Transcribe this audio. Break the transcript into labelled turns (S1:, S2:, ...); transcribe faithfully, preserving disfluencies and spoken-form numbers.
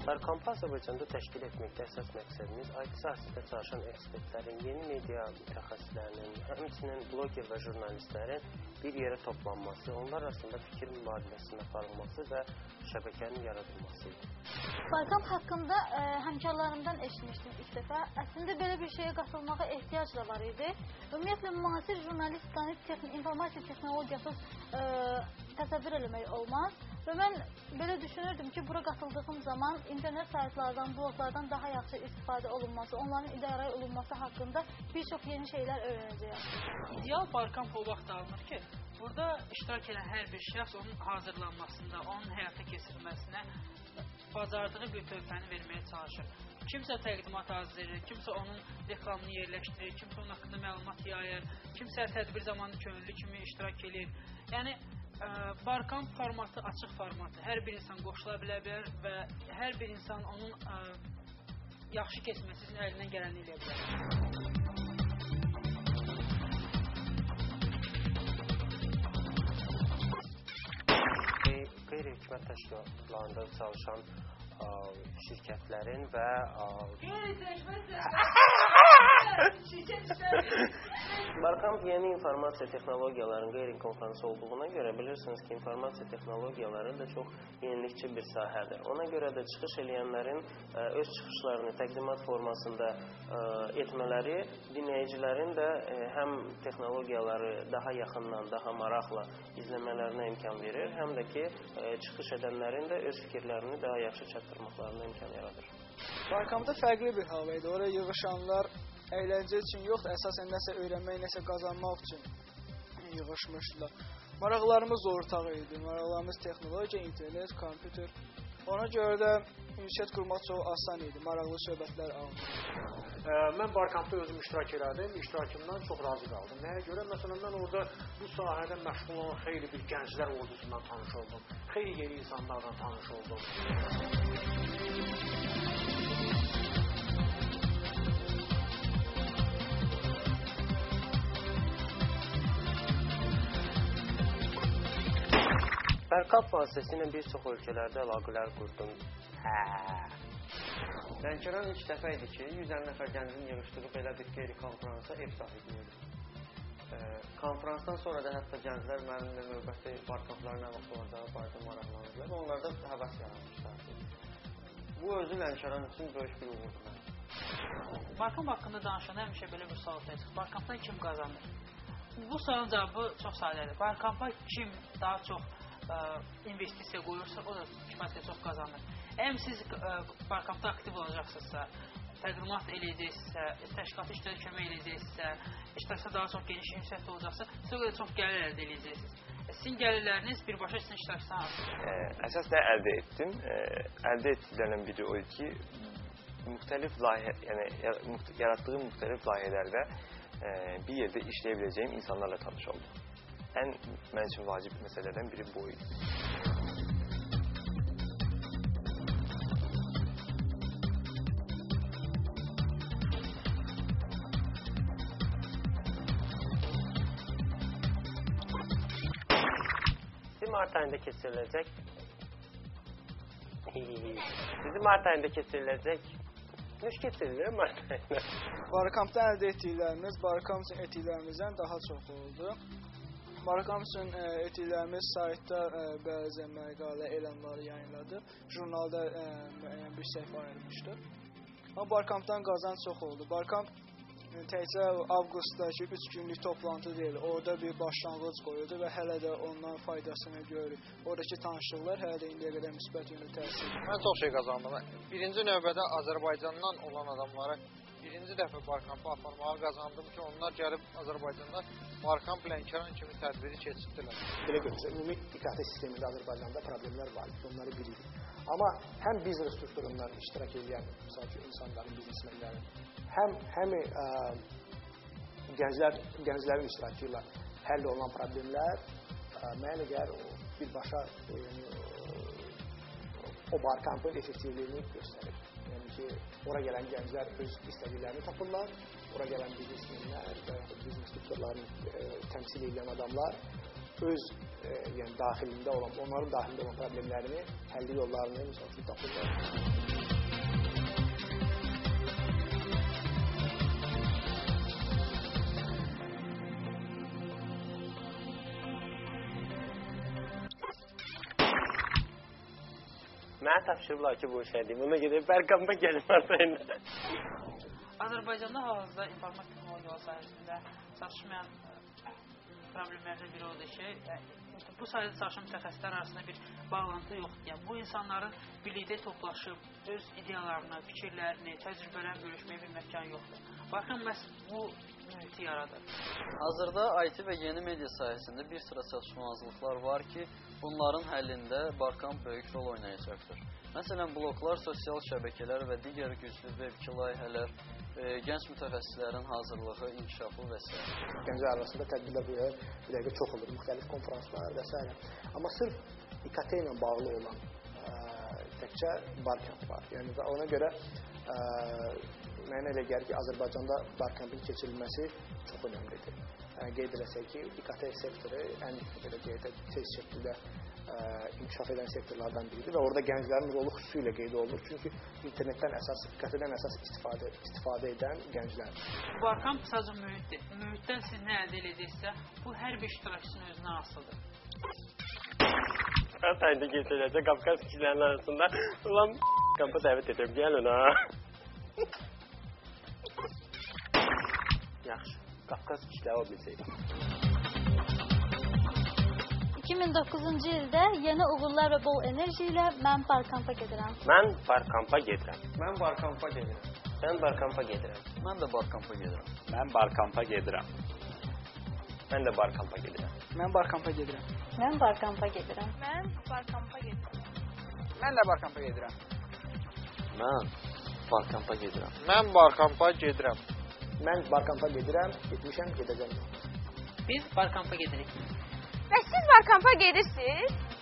S1: Barkampı Azərbaycanda təşkil etməkdə əsas məqsədimiz I T sahəsində çalışan ekspertlərin, yeni media mütəxəssislərinin, həmçinin bloger və jurnalistlərin bir yerə toplanması, onlar arasında fikir mübadiləsinin aparılması və şəbəkənin yaradılması idi.
S2: Barkamp haqqında ə, həmkarlarımdan eşitmişdim ilk dəfə. Əslində belə bir şeyə qatılmağa ehtiyac da var idi. Ümumiyyətlə, müasir jurnalistikanı texn informasiya texnologiyasız ə, təsəvvür eləmək olmaz. Və mən belə düşünürdüm ki, bura qatıldığım zaman internet saytlardan, bloglardan daha yaxşı istifadə olunması, onların idarə olunması haqqında bir çox yeni şeylər öyrənəcəyəm.
S3: İdeal Barkamp o vaxt alınır ki, burada iştirak edən hər bir şəxs onun hazırlanmasında, onun həyata keçirilməsinə bacardığı bir töhfəni verməyə çalışır. Kimsə təqdimat hazırlayır, kimsə onun reklamını yerləşdirir, kimsə onun haqqında məlumat yayır, kimsə tədbir zamanı könüllü kimi iştirak edir. Yəni, Barkamp formatı açıq formatı. Hər bir insan qoşula bilə bilər və hər bir insan onun ə, yaxşı keçməsi üçün əlindən gələni eləyə bilər.
S1: Qeyri-hökumət təşkilatlarında çalışan ə, şirkətlərin və Barkamp yeni informasiya texnologiyalarının qeyri-konfransı olduğuna görə bilirsiniz ki, informasiya texnologiyaları da çox yenilikçi bir sahədir. Ona görə də çıxış eləyənlərin ə, öz çıxışlarını təqdimat formasında ə, etmələri dinləyicilərin də ə, həm texnologiyaları daha yaxından, daha maraqla izləmələrinə imkan verir, həm də ki, ə, çıxış edənlərin də öz fikirlərini daha yaxşı çatdırmaqlarına imkan yaradır.
S4: Barkampda fərqli bir hava idi. Oraya yığışanlar əyləncə üçün yox, əsasən nəsə öyrənmək, nəsə qazanmaq üçün yığışmışdılar. Maraqlarımız ortaq idi. Maraqlarımız texnologiya, internet, kompüter. Ona görə də ünsiyyət qurmaq çox asan idi. Maraqlı söhbətlər alındı.
S5: Mən Barkampda özüm iştirak elədim. İştirakımdan çox razı qaldım. Nəyə görə? Məsələn, mən orada bu sahədə məşğul olan xeyli bir gənclər ordusundan tanış oldum. Xeyli yeni insanlardan tanış oldum.
S1: Barkamp vasitəsilə bir çox ölkələrdə əlaqələr qurdum. Hə.
S6: Lənkəran ilk dəfə idi ki, yüz əlli nəfər gəncin yığışdığı belə bir qeyri-konfransa ev sahibi idi. E, konferansdan sonra da hətta gənclər mənimlə növbəti barkampların nə vaxt olacağı barədə maraqlanırlar və onlarda həvəs yaranmışlar. Bu özü Lənkəran üçün böyük bir uğurdur.
S3: Barkamp haqqında danışanda həmişə belə bir sual təşkil. Barkampdan kim qazanır? Bu sualın cavabı çox sadədir. Barkampa kim daha çox ə, investisiya qoyursa, o da kifayətlə çox qazanır. Əgər siz ə, Barkampda aktiv olacaqsınızsa, təqdimat eləyəcəksinizsə, təşkilata işlərə kömək eləyəcəksinizsə, iştirakda daha çox geniş ünsiyyət olacaqsa, siz o qədər çox gəlir əldə eləyəcəksiniz. Sizin gəlirləriniz birbaşa sizin iştirakçıdan asılıdır.
S7: Əsas nə əldə etdim? Ə, əldə etdiklərindən biri o idi ki, müxtəlif layihə, yəni yaratdığı müxtəlif layihələrdə ə, bir yerdə işləyə biləcəyim insanlarla tanış oldum. Ən mən üçün vacib məsələlərdən biri bu idi.
S1: Sizi Mart ayında keçiriləcək Sizi Mart ayında keçiriləcək Nüş keçirilir Mart ayında.
S4: Barkampda əldə etdiklərimiz Barkamp üçün etdiklərimizdən daha çox oldu. Barkamp üçün etdiklərimiz saytda bəzi məqalə elanları yayınladı. Jurnalda müəyyən bir səhifə ayrılmışdı. Amma Barkampdan qazanc çox oldu. Barkamp təkcə avqustdakı üç günlük toplantı deyil, orada bir başlanğıc qoyuldu və hələ də ondan faydasını görürük. Oradakı tanışlıqlar hələ də indiyə qədər müsbət yönlü təsir edir.
S8: Mən çox şey qazandım. Birinci növbədə Azərbaycandan olan adamlara birinci dəfə Barkampı aparmağa qazandım ki, onlar gəlib Azərbaycanda Barkamp Lənkəran kimi tədbiri keçirdilər.
S5: Belə görürsə, ümumi iqtisadi sistemində Azərbaycanda problemlər var, onları bilirik. Amma həm biznes strukturundan iştirak edən, misal ki, insanların, biznesmenlərin, həm həm ə, gənclər, gənclərin iştirakı ilə həll olunan problemlər ə, mənə gəlir o birbaşa ə, o Barkampın effektivliyini göstərir. Yəni ki, ora gələn gənclər öz istədiklərini tapırlar, ora gələn biznesmenlər və biznes strukturlarını ə, təmsil edən adamlar öz e, yəni daxilində olan, onların daxilində olan problemlərini, həlli yollarını misal üçün tapırlar.
S1: Mənə tapşırıblar ki, bu işə deyim. Ona görə Bərqamba gəlim artıq.
S3: Azərbaycanda hal-hazırda informatik texnologiyalar sahəsində çatışmayan problemlərdən biri odur ki, bu sayədə çalışan mütəxəssislər arasında bir bağlantı yoxdur. Yəni, bu insanların birlikdə toplaşıb öz ideyalarını, fikirlərini, təcrübələrini bölüşməyə bir məkan yoxdur. Baxın, məhz bu mühiti yaradır.
S9: Hazırda I T və yeni media sayəsində bir sıra çatışmazlıqlar var ki, bunların həllində Barkamp böyük rol oynayacaqdır. Məsələn, bloklar, sosial şəbəkələr və digər güclü web iki layihələr, e, gənc mütəxəssislərin hazırlığı, inkişafı və s.
S5: Gənclər arasında tədbirlər bir dəqiqə çox olur, müxtəlif konferanslar və s. Amma sırf İ K T ilə bağlı olan ə, təkcə Barkamp var. Yəni ona görə ə, mənə elə gəlir ki, Azərbaycanda Barkampın keçirilməsi çox önəmlidir. Yəni, qeyd eləsək ki, İ K T sektoru ən belə qeyd tez şəkildə ə, inkişaf edən sektorlardan biridir və orada gənclərin rolu xüsusilə qeyd olunur. Çünki internetdən əsas, İ K T-dən əsas istifadə, istifadə edən gənclər.
S3: Barkamp sadəcə mühitdir. Mühitdən siz nə əldə edəcəksə, bu hər bir iştirakçının özünə asılıdır.
S1: Sayda geçilecek Kafkas kişilerin arasında ulan kampa davet edeyim gelin ha. Yaxşı. Kafkas kişiləri o bilseydi.
S2: iki min doqquzuncu ildə yeni uğurlar və bol enerji ilə mən Barkampa gedirəm.
S1: Mən Barkampa gedirəm.
S6: Mən Barkampa gedirəm.
S1: Mən Barkampa gedirəm.
S9: Mən də Barkampa gedirəm.
S7: Mən Barkampa gedirəm.
S1: Mən də Barkampa gedirəm.
S4: Mən Barkampa gedirəm.
S2: Mən Barkampa gedirəm.
S10: Mən Barkampa gedirəm.
S8: Mən də Barkampa gedirəm.
S9: Mən Barkampa gedirəm.
S8: Mən Barkampa gedirəm.
S5: Mən Barkampa gedirəm, getmişəm, gedəcəm.
S3: Biz Barkampa gedirik.
S10: Və siz Barkampa gedirsiniz?